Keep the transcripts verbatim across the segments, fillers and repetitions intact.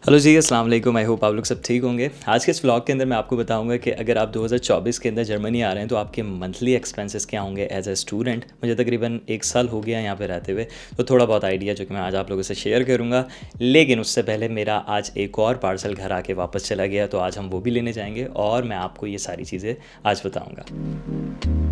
Hello जी, अस्सलाम वालेकुम। I hope आप लोग सब ठीक होंगे। आज के इस व्लॉग के अंदर मैं आपको बताऊंगा कि अगर आप दो हज़ार चौबीस के अंदर जर्मनी आ रहे हैं तो आपके मंथली एक्सपेंसेस क्या होंगे एज अ स्टूडेंट। मुझे तकरीबन एक साल हो गया यहाँ पे रहते हुए, तो थोड़ा बहुत आइडिया जो कि मैं आज आप लोगों से शेयर करूँगा। लेकिन उससे पहले मेरा आज एक और पार्सल घर आके वापस चला गया, तो आज हम वो भी लेने जाएंगे और मैं आपको ये सारी चीज़ें आज बताऊँगा।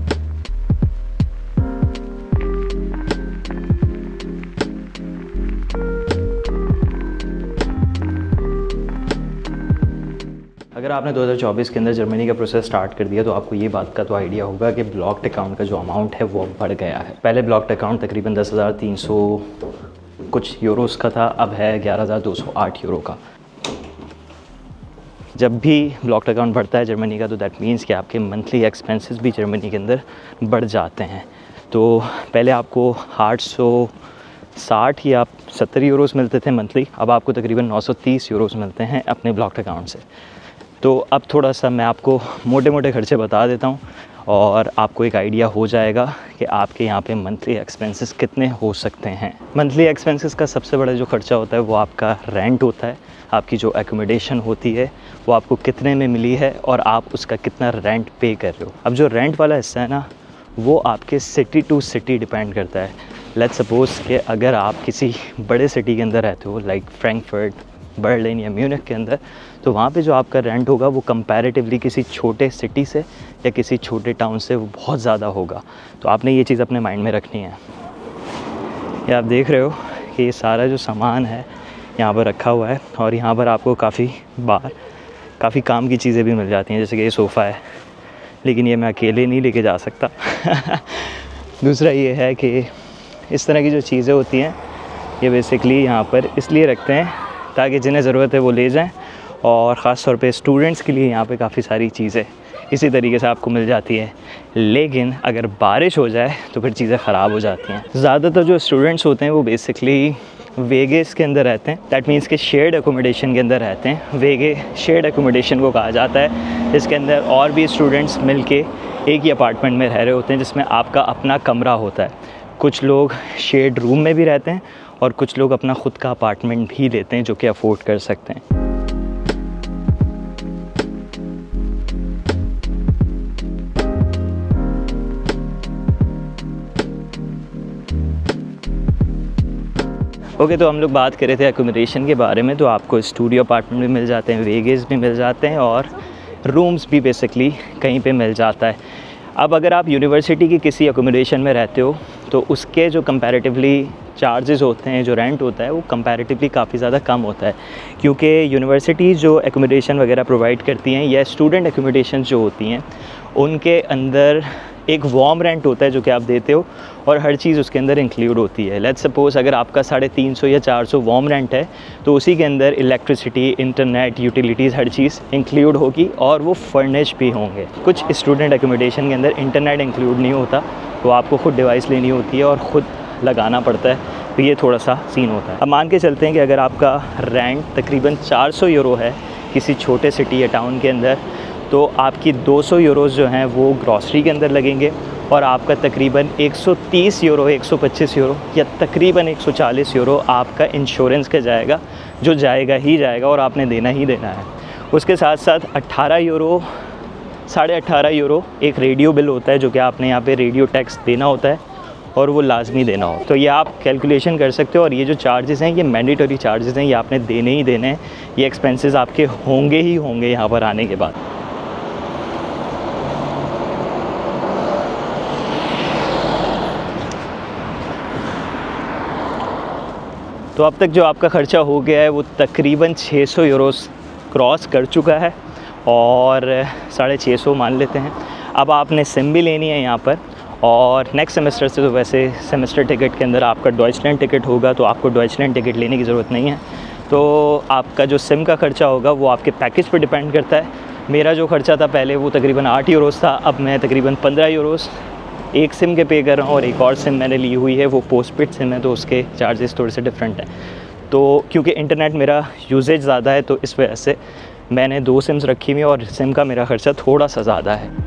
अगर आपने दो हज़ार चौबीस के अंदर जर्मनी का प्रोसेस स्टार्ट कर दिया तो आपको ये बात का तो आइडिया होगा कि ब्लॉक्ड अकाउंट का जो अमाउंट है वो बढ़ गया है। पहले ब्लॉक्ड अकाउंट तकरीबन दस हज़ार तीन सौ कुछ यूरोस का था, अब है ग्यारह हज़ार दो सौ आठ यूरो का। जब भी ब्लॉक्ड अकाउंट बढ़ता है जर्मनी का तो दैट मीन्स कि आपके मंथली एक्सपेंसेस भी जर्मनी के अंदर बढ़ जाते हैं। तो पहले आपको आठ सौ साठ या सत्तर यूरोस मिलते थे मंथली, अब आपको तकरीबन नौ सौ तीस यूरोस मिलते हैं अपने ब्लॉक्ड अकाउंट से। तो अब थोड़ा सा मैं आपको मोटे मोटे खर्चे बता देता हूँ और आपको एक आइडिया हो जाएगा कि आपके यहाँ पे मंथली एक्सपेंसेस कितने हो सकते हैं। मंथली एक्सपेंसेस का सबसे बड़ा जो खर्चा होता है वो आपका रेंट होता है। आपकी जो एकोमोडेशन होती है वो आपको कितने में मिली है और आप उसका कितना रेंट पे कर रहे हो। अब जो रेंट वाला हिस्सा है ना, वो आपके सिटी टू सिटी डिपेंड करता है। लेट्स सपोज़ कि अगर आप किसी बड़े सिटी के अंदर रहते हो लाइक फ्रैंकफर्ट, बर्लिन या म्यूनिख के अंदर, तो वहाँ पे जो आपका रेंट होगा वो कंपैरेटिवली किसी छोटे सिटी से या किसी छोटे टाउन से वो बहुत ज़्यादा होगा। तो आपने ये चीज़ अपने माइंड में रखनी है। ये आप देख रहे हो कि ये सारा जो सामान है यहाँ पर रखा हुआ है और यहाँ पर आपको काफ़ी बार काफ़ी काम की चीज़ें भी मिल जाती हैं, जैसे कि ये सोफ़ा है, लेकिन ये मैं अकेले नहीं लेके जा सकता। दूसरा ये है कि इस तरह की जो चीज़ें होती हैं ये बेसिकली यहाँ पर इसलिए रखते हैं ताकि जिन्हें ज़रूरत है वो ले जाएं, और ख़ास तौर पे स्टूडेंट्स के लिए यहाँ पे काफ़ी सारी चीज़ें इसी तरीके से आपको मिल जाती है। लेकिन अगर बारिश हो जाए तो फिर चीज़ें ख़राब हो जाती हैं। ज़्यादातर जो स्टूडेंट्स होते हैं वो बेसिकली वेगेस के अंदर रहते हैं, दैट मीन्स कि शेयर्ड एकोमोडेशन के अंदर रहते हैं। वेगे शेयर्ड एकोमोडेशन को कहा जाता है, जिसके अंदर और भी स्टूडेंट्स मिल के एक ही अपार्टमेंट में रह रहे होते हैं, जिसमें आपका अपना कमरा होता है। कुछ लोग शेयर्ड रूम में भी रहते हैं और कुछ लोग अपना ख़ुद का अपार्टमेंट भी लेते हैं जो कि अफोर्ड कर सकते हैं। ओके okay, तो हम लोग बात कर रहे थे एकोमोडेशन के बारे में। तो आपको स्टूडियो अपार्टमेंट भी मिल जाते हैं, वेगेस भी मिल जाते हैं और रूम्स भी बेसिकली कहीं पे मिल जाता है। अब अगर आप यूनिवर्सिटी की किसी एकोमोडेशन में रहते हो तो उसके जो कंपैरेटिवली चार्जेस होते हैं, जो रेंट होता है, वो कंपैरेटिवली काफ़ी ज़्यादा कम होता है, क्योंकि यूनिवर्सिटी जो एकोमोडेशन वगैरह प्रोवाइड करती हैं या स्टूडेंट एकोमोडेशन जो होती हैं उनके अंदर एक वार्म रेंट होता है जो कि आप देते हो और हर चीज़ उसके अंदर इंक्लूड होती है। लेट्स सपोज़ अगर आपका साढ़े तीन सौ या चार सौ वार्म रेंट है तो उसी के अंदर इलेक्ट्रिसिटी, इंटरनेट, यूटिलिटीज़ हर चीज़ इंक्लूड होगी और वो फर्निश भी होंगे। कुछ स्टूडेंट एकोमोडेशन के अंदर इंटरनेट इंक्लूड नहीं होता, तो आपको ख़ुद डिवाइस लेनी होती है और ख़ुद लगाना पड़ता है, तो ये थोड़ा सा सीन होता है। अब मान के चलते हैं कि अगर आपका रेंट तकरीबन चार सौ यूरो है किसी छोटे सिटी या टाउन के अंदर, तो आपकी दो सौ यूरोस जो हैं वो ग्रॉसरी के अंदर लगेंगे और आपका तकरीबन एक सौ तीस यूरो, एक सौ पच्चीस यूरो या तकरीबन एक सौ चालीस यूरो आपका इंश्योरेंस का जाएगा, जो जाएगा ही जाएगा और आपने देना ही देना है। उसके साथ साथ अट्ठारह यूरो, साढ़े अट्ठारह यूरो एक रेडियो बिल होता है जो कि आपने यहाँ पे रेडियो टैक्स देना होता है और वो लाजमी देना हो। तो ये आप कैलकुलेशन कर सकते हो और ये जो चार्जेस हैं ये मैंडेटरी चार्जेस हैं, ये आपने देने ही देने हैं। ये एक्सपेंसेस आपके होंगे ही होंगे यहाँ पर आने के बाद। तो अब तक जो आपका ख़र्चा हो गया है वो तकरीबन छः सौ यूरोस क्रॉस कर चुका है और साढ़े छः सौ मान लेते हैं। अब आपने सिम भी लेनी है यहाँ पर, और नेक्स्ट सेमेस्टर से तो वैसे सेमेस्टर टिकट के अंदर आपका डॉइचलैंड टिकट होगा, तो आपको डॉइचलैंड टिकट लेने की ज़रूरत नहीं है। तो आपका जो सिम का ख़र्चा होगा वो आपके पैकेज पर डिपेंड करता है। मेरा जो ख़र्चा था पहले वो तकरीबन आठ यूरोस था, अब मैं तकरीबन पंद्रह यूरोस एक सिम के पे कर रहा हूँ और एक और सिम मैंने ली हुई है, वो पोस्टपेड सिम है, तो उसके चार्जेस थोड़े से डिफरेंट हैं। तो क्योंकि इंटरनेट मेरा यूजेज ज़्यादा है तो इस वजह से मैंने दो सिम्स रखी हुई हैं और सिम का मेरा ख़र्चा थोड़ा सा ज़्यादा है।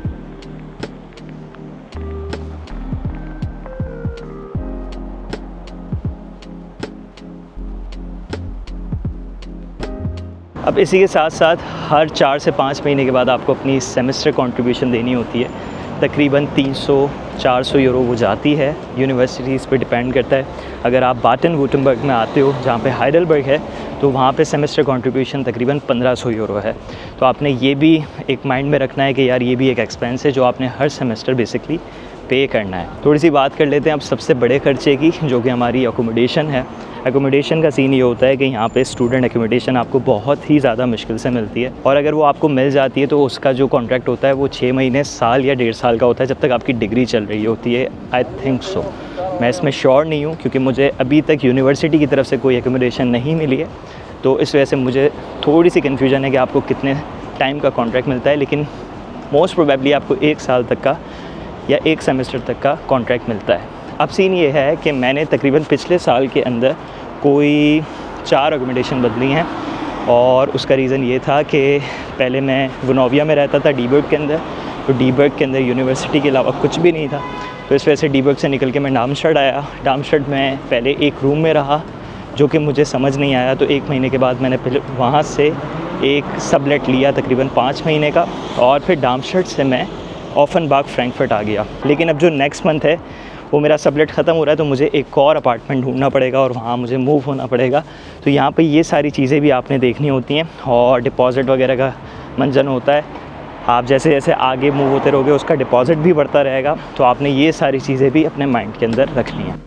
अब इसी के साथ साथ हर चार से पाँच महीने के बाद आपको अपनी सेमेस्टर कंट्रीब्यूशन देनी होती है। तकरीबन तीन सौ चार सौ यूरो वो जाती है, यूनिवर्सिटीज़ पे डिपेंड करता है। अगर आप बाटन-वुर्टनबर्ग में आते हो जहाँ पे हाइडेलबर्ग है, तो वहाँ पे सेमेस्टर कंट्रीब्यूशन तकरीबन पंद्रह सौ यूरो है। तो आपने ये भी एक माइंड में रखना है कि यार ये भी एक एक्सपेंस है जो आपने हर सेमेस्टर बेसिकली पे करना है। थोड़ी सी बात कर लेते हैं अब सबसे बड़े खर्चे की, जो कि हमारी अकोमोडेशन है। एकोमोडेशन का सीन ये होता है कि यहाँ पे स्टूडेंट एकोमोडेशन आपको बहुत ही ज़्यादा मुश्किल से मिलती है, और अगर वो आपको मिल जाती है तो उसका जो कॉन्ट्रैक्ट होता है वो छः महीने, साल या डेढ़ साल का होता है, जब तक आपकी डिग्री चल रही होती है। आई थिंक सो, मैं इसमें श्योर नहीं हूँ क्योंकि मुझे अभी तक यूनिवर्सिटी की तरफ से कोई एकोमोडेशन नहीं मिली है, तो इस वजह से मुझे थोड़ी सी कन्फ्यूजन है कि आपको कितने टाइम का कॉन्ट्रैक्ट मिलता है। लेकिन मोस्ट प्रोबेबली आपको एक साल तक का या एक सेमेस्टर तक का कॉन्ट्रैक्ट मिलता है। अब सीन ये है कि मैंने तकरीबन पिछले साल के अंदर कोई चार एकोमोडेशन बदली हैं, और उसका रीज़न ये था कि पहले मैं वनोविया में रहता था डीबर्ग के अंदर, तो डीबर्ग के अंदर यूनिवर्सिटी के अलावा कुछ भी नहीं था, तो इस वजह से डीबर्ग से निकल के मैं डार्मस्टैट आया। डार्मस्टैट में पहले एक रूम में रहा जो कि मुझे समझ नहीं आया, तो एक महीने के बाद मैंने फिर वहाँ से एक सबलेट लिया तकरीबन पाँच महीने का, और फिर डार्मस्टैट से मैं ऑफनबार्ग फ्रैंकफर्ट आ गया। लेकिन अब जो नेक्स्ट मंथ है वो मेरा सबलेट ख़त्म हो रहा है, तो मुझे एक और अपार्टमेंट ढूंढना पड़ेगा और वहाँ मुझे मूव होना पड़ेगा। तो यहाँ पे ये सारी चीज़ें भी आपने देखनी होती हैं, और डिपॉज़िट वगैरह का मंजन होता है। आप जैसे जैसे आगे मूव होते रहोगे उसका डिपॉज़िट भी बढ़ता रहेगा, तो आपने ये सारी चीज़ें भी अपने माइंड के अंदर रखनी है।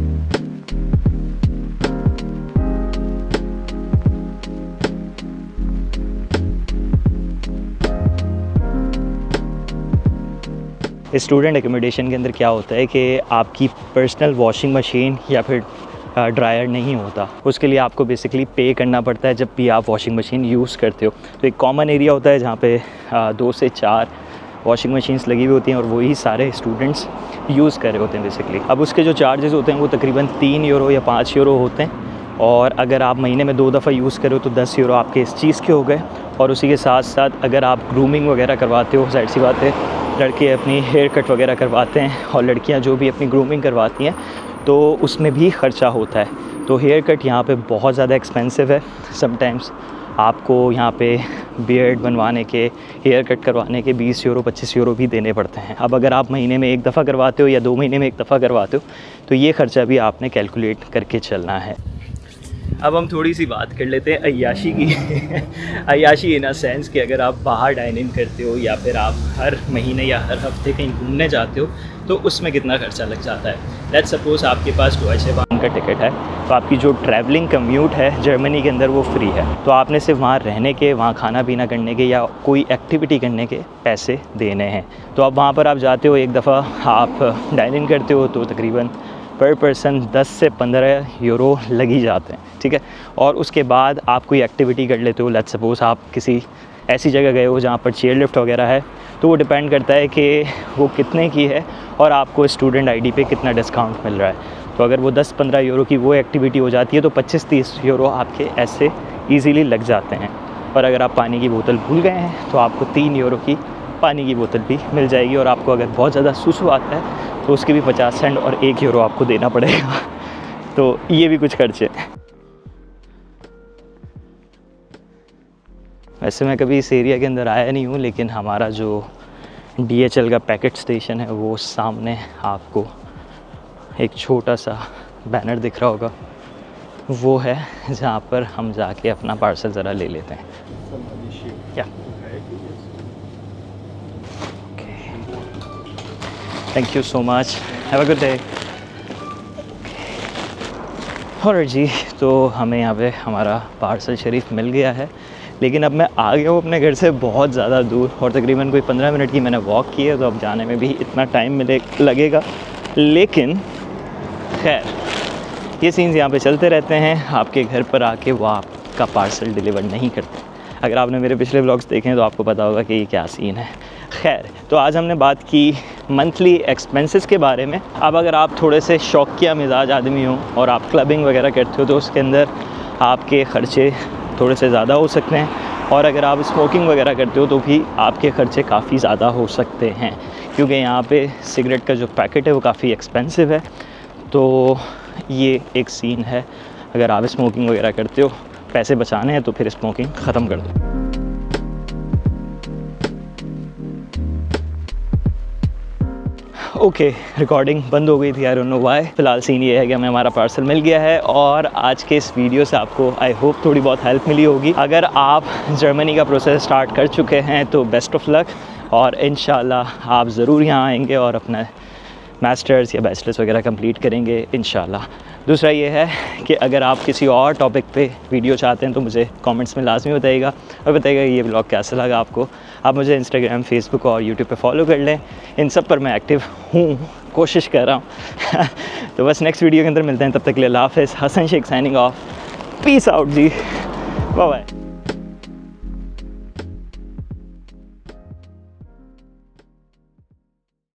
स्टूडेंट एकोमोडेशन के अंदर क्या होता है कि आपकी पर्सनल वॉशिंग मशीन या फिर ड्रायर नहीं होता, उसके लिए आपको बेसिकली पे करना पड़ता है जब भी आप वॉशिंग मशीन यूज़ करते हो। तो एक कॉमन एरिया होता है जहाँ पे दो से चार वॉशिंग मशीन्स लगी हुई होती हैं, और वही सारे स्टूडेंट्स यूज़ कर रहे होते हैं बेसिकली। अब उसके जो चार्जेस होते हैं वो तकरीबन तीन यूरो या पाँच यूरो होते हैं, और अगर आप महीने में दो दफ़ा यूज़ करो तो दस यूरो आपके इस चीज़ के हो गए। और उसी के साथ साथ अगर आप ग्रूमिंग वगैरह करवाते हो, जाहिर सी बात है लड़के अपनी हेयर कट वगैरह करवाते हैं, और लड़कियां जो भी अपनी ग्रूमिंग करवाती हैं तो उसमें भी ख़र्चा होता है। तो हेयर कट यहाँ पे बहुत ज़्यादा एक्सपेंसिव है। समटाइम्स आपको यहाँ पे बियर्ड बनवाने के, हेयर कट करवाने के बीस यूरो पच्चीस यूरो भी देने पड़ते हैं। अब अगर आप महीने में एक दफ़ा करवाते हो या दो महीने में एक दफ़ा करवाते हो तो ये ख़र्चा भी आपने कैलकुलेट करके चलना है। अब हम थोड़ी सी बात कर लेते हैं अय्याशी की। अय्याशी इन अ सेंस कि अगर आप बाहर डाइन इन करते हो या फिर आप हर महीने या हर हफ्ते कहीं घूमने जाते हो तो उसमें कितना खर्चा लग जाता है। लेट्स सपोज़ आपके पास डॉयचे बाहन का टिकट है, तो आपकी जो ट्रैवलिंग कम्यूट है जर्मनी के अंदर वो फ्री है, तो आपने सिर्फ वहाँ रहने के, वहाँ खाना पीना करने के या कोई एक्टिविटी करने के पैसे देने हैं। तो अब वहाँ पर आप जाते हो, एक दफ़ा आप डाइन इन करते हो तो तकरीबन पर पर्सन दस से पंद्रह यूरो लग ही जाते हैं, ठीक है। और उसके बाद आप कोई एक्टिविटी कर लेते हो, लेट्स सपोज़ आप किसी ऐसी जगह गए हो जहाँ पर चेयर लिफ्ट वगैरह है, तो वो डिपेंड करता है कि वो कितने की है और आपको स्टूडेंट आईडी पे कितना डिस्काउंट मिल रहा है। तो अगर वो दस पंद्रह यूरो की वो एक्टिविटी हो जाती है तो पच्चीस तीस यूरो आपके ऐसे ईज़िली लग जाते हैं। और अगर आप पानी की बोतल भूल गए हैं तो आपको तीन यूरो की पानी की बोतल भी मिल जाएगी, और आपको अगर बहुत ज़्यादा सुसु आता है तो उसके भी पचास सेंट और एक यूरो आपको देना पड़ेगा। तो ये भी कुछ खर्चे। वैसे मैं कभी इस एरिया के अंदर आया नहीं हूँ, लेकिन हमारा जो डी एच एल का पैकेट स्टेशन है वो सामने आपको एक छोटा सा बैनर दिख रहा होगा, वो है जहाँ पर हम जाके अपना पार्सल ज़रा ले लेते हैं। क्या thank you so much, have a good day. और जी, तो हमें यहाँ पे हमारा पार्सल शरीफ मिल गया है, लेकिन अब मैं आ गया हूँ अपने घर से बहुत ज़्यादा दूर, और तकरीबन कोई पंद्रह मिनट की मैंने वॉक की है, तो अब जाने में भी इतना टाइम मिले लगेगा। लेकिन खैर, ये सीन्स यहाँ पे चलते रहते हैं। आपके घर पर आके वो आपका पार्सल डिलीवर नहीं करते। अगर आपने मेरे पिछले व्लॉग्स देखे हैं तो आपको पता होगा कि ये क्या सीन है। खैर, तो आज हमने बात की मंथली एक्सपेंसेस के बारे में। अब अगर आप थोड़े से शौकिया मिजाज आदमी हो और आप क्लबिंग वगैरह करते हो तो उसके अंदर आपके ख़र्चे थोड़े से ज़्यादा हो सकते हैं, और अगर आप स्मोकिंग वगैरह करते हो तो भी आपके ख़र्चे काफ़ी ज़्यादा हो सकते हैं, क्योंकि यहाँ पे सिगरेट का जो पैकेट है वो काफ़ी एक्सपेंसिव है। तो ये एक सीन है। अगर आप स्मोकिंग वगैरह करते हो पैसे बचाने हैं तो फिर स्मोकिंग ख़त्म कर दो। ओके okay, रिकॉर्डिंग बंद हो गई थी, आई डोंट नो व्हाई। फिलहाल सीन ये है कि हमें हमारा पार्सल मिल गया है और आज के इस वीडियो से आपको आई होप थोड़ी बहुत हेल्प मिली होगी। अगर आप जर्मनी का प्रोसेस स्टार्ट कर चुके हैं तो बेस्ट ऑफ लक, और इंशाल्लाह आप ज़रूर यहाँ आएंगे और अपना मास्टर्स या बैचलर्स वगैरह कंप्लीट करेंगे इंशाल्लाह। दूसरा ये है कि अगर आप किसी और टॉपिक पे वीडियो चाहते हैं तो मुझे कमेंट्स में लाजमी बताइएगा और बताइएगा ये ब्लॉग कैसा लगा आपको। आप मुझे इंस्टाग्राम, फेसबुक और यूट्यूब पे फॉलो कर लें, इन सब पर मैं एक्टिव हूँ, कोशिश कर रहा हूँ। तो बस नेक्स्ट वीडियो के अंदर मिलते हैं, तब तक के लिए अल्लाह हाफ़िज़। Hasan Sheikh signing off, peace out ji, bye bye.